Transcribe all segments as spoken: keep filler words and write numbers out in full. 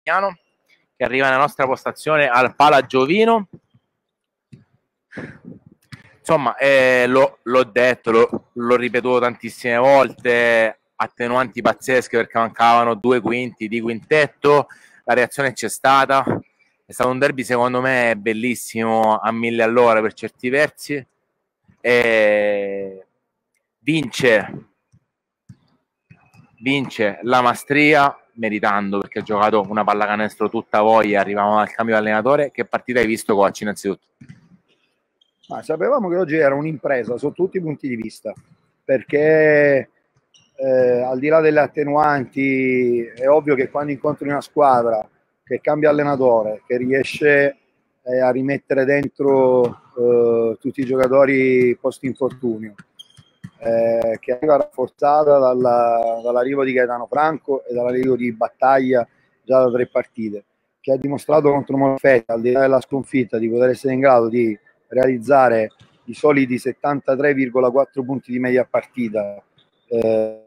Marchiano, che arriva nella nostra postazione al Pala Giovino. Insomma, eh, l'ho detto, l'ho ripetuto tantissime volte, attenuanti pazzesche perché mancavano due quinti di quintetto, la reazione c'è stata, è stato un derby secondo me bellissimo a mille all'ora per certi versi, e vince, vince la Mastria meritando, perché ha giocato una pallacanestro tutta voglia. Arrivavamo al cambio di allenatore. Che partita hai visto, coach, innanzitutto? Ma sapevamo che oggi era un'impresa sotto tutti i punti di vista, perché eh, al di là delle attenuanti è ovvio che quando incontri una squadra che cambia allenatore, che riesce eh, a rimettere dentro eh, tutti i giocatori post infortunio, eh, che arriva rafforzata dalla, dall'arrivo di Gaetano Franco e dall'arrivo di Battaglia già da tre partite, che ha dimostrato contro Molfetta, al di là della sconfitta, di poter essere in grado di realizzare i soliti settantatré virgola quattro punti di media partita, eh,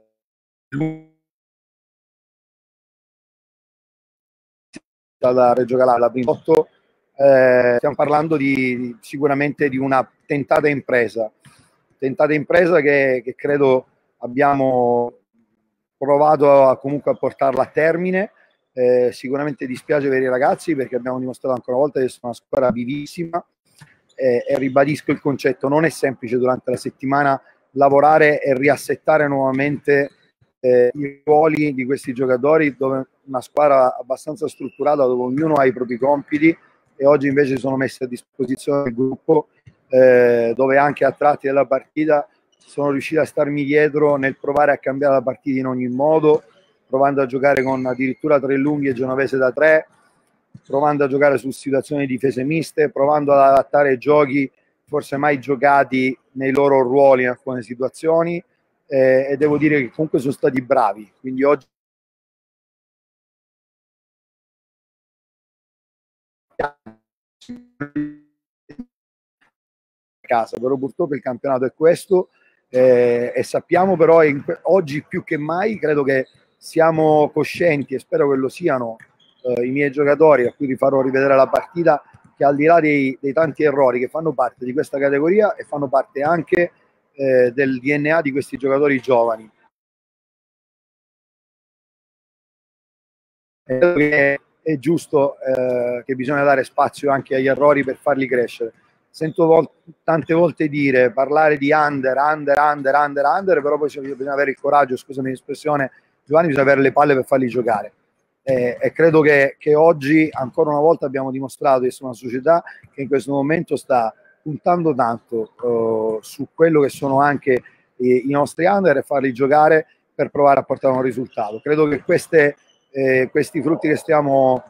da Reggio Calabria, la prima otto, eh, stiamo parlando di, sicuramente di una tentata impresa, tentata impresa che, che credo abbiamo provato a, comunque a portarla a termine. Eh, sicuramente dispiace per i ragazzi perché abbiamo dimostrato ancora una volta di essere una squadra vivissima, eh, e ribadisco il concetto, non è semplice durante la settimana lavorare e riassettare nuovamente eh, i ruoli di questi giocatori, dove una squadra abbastanza strutturata, dove ognuno ha i propri compiti, e oggi invece sono messi a disposizione del gruppo, eh, dove anche a tratti della partita sono riusciti a starmi dietro nel provare a cambiare la partita in ogni modo, provando a giocare con addirittura tre lunghi e Genovese da tre, provando a giocare su situazioni di difese miste, provando ad adattare giochi forse mai giocati nei loro ruoli in alcune situazioni, eh, e devo dire che comunque sono stati bravi, quindi oggi casa, però purtroppo il campionato è questo, eh, e sappiamo però in, oggi più che mai credo che siamo coscienti, e spero che lo siano eh, i miei giocatori a cui vi farò rivedere la partita, che al di là dei, dei tanti errori che fanno parte di questa categoria e fanno parte anche eh, del D N A di questi giocatori giovani, credo che è giusto eh, che bisogna dare spazio anche agli errori per farli crescere. Sento vol- tante volte dire, parlare di under, under, under, under, under, però poi bisogna avere il coraggio, scusami l'espressione, Giovanni, bisogna avere le palle per farli giocare. Eh, e credo che, che oggi ancora una volta abbiamo dimostrato di essere una società che in questo momento sta puntando tanto uh, su quello che sono anche i, i nostri under, e farli giocare per provare a portare un risultato. Credo che queste, eh, questi frutti che stiamo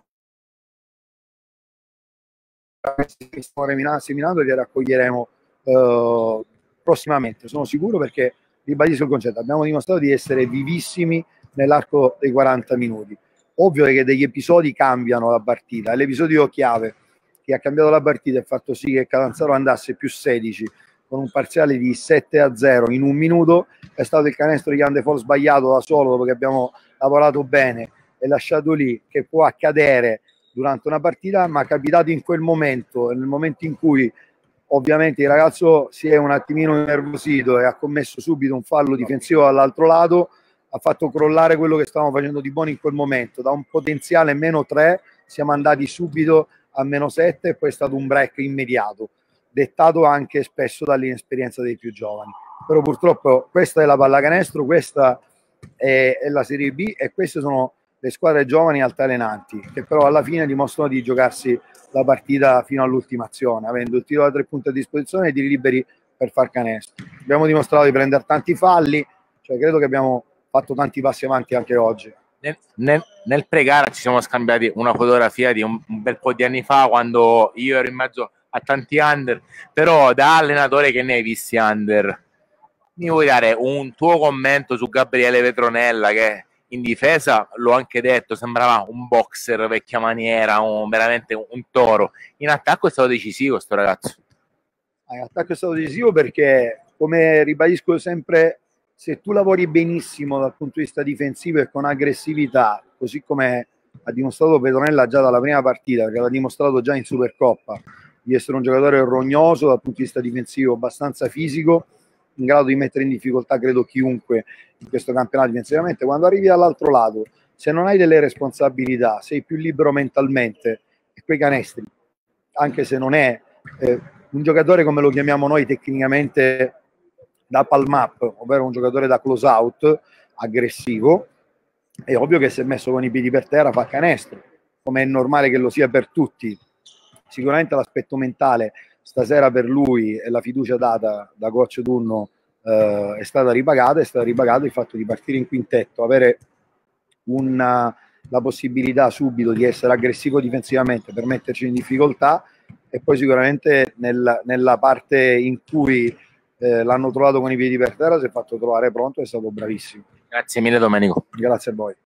stiamo seminando li raccoglieremo uh, prossimamente, sono sicuro, perché ribadisco il concetto, abbiamo dimostrato di essere vivissimi nell'arco dei quaranta minuti. Ovvio che degli episodi cambiano la partita, l'episodio chiave che ha cambiato la partita e ha fatto sì che Catanzaro andasse più sedici con un parziale di sette a zero in un minuto è stato il canestro di Andefol sbagliato da solo, dopo che abbiamo lavorato bene e lasciato lì, che può accadere durante una partita, ma capitato in quel momento, nel momento in cui ovviamente il ragazzo si è un attimino innervosito e ha commesso subito un fallo difensivo dall'altro lato, ha fatto crollare quello che stavamo facendo di buono in quel momento. Da un potenziale meno tre siamo andati subito a meno sette, e poi è stato un break immediato, dettato anche spesso dall'inesperienza dei più giovani. Però purtroppo questa è la pallacanestro, questa è, è la Serie B, e queste sono le squadre giovani altalenanti, che però alla fine dimostrano di giocarsi la partita fino all'ultima azione, avendo il tiro da tre punti a disposizione e i tiri liberi per far canestro. Abbiamo dimostrato di prendere tanti falli, cioè credo che abbiamo fatto tanti passi avanti anche oggi. Nel, nel, nel pre-gara ci siamo scambiati una fotografia di un, un bel po' di anni fa, quando io ero in mezzo a tanti under, però da allenatore che ne hai visti under, mi vuoi dare un tuo commento su Gabriele Vetronella, che in difesa, l'ho anche detto, sembrava un boxer vecchia maniera, un, veramente un, un toro. In attacco è stato decisivo sto ragazzo. In attacco è stato decisivo perché, come ribadisco sempre, se tu lavori benissimo dal punto di vista difensivo e con aggressività, così come ha dimostrato Petronella già dalla prima partita, perché l'ha dimostrato già in Supercoppa, di essere un giocatore rognoso dal punto di vista difensivo, abbastanza fisico, in grado di mettere in difficoltà credo chiunque in questo campionato difensivamente. Quando arrivi dall'altro lato, se non hai delle responsabilità, sei più libero mentalmente, e quei canestri, anche se non è eh, un giocatore come lo chiamiamo noi tecnicamente da palm up, ovvero un giocatore da close out aggressivo, è ovvio che se messo con i piedi per terra fa canestro, come è normale che lo sia per tutti. Sicuramente l'aspetto mentale stasera per lui e la fiducia data da coach Tunno eh, è stata ripagata, è stato ripagato il fatto di partire in quintetto, avere una, la possibilità subito di essere aggressivo difensivamente per metterci in difficoltà, e poi sicuramente nel, nella parte in cui eh, l'hanno trovato con i piedi per terra si è fatto trovare pronto, è stato bravissimo. Grazie mille Domenico. Grazie a voi.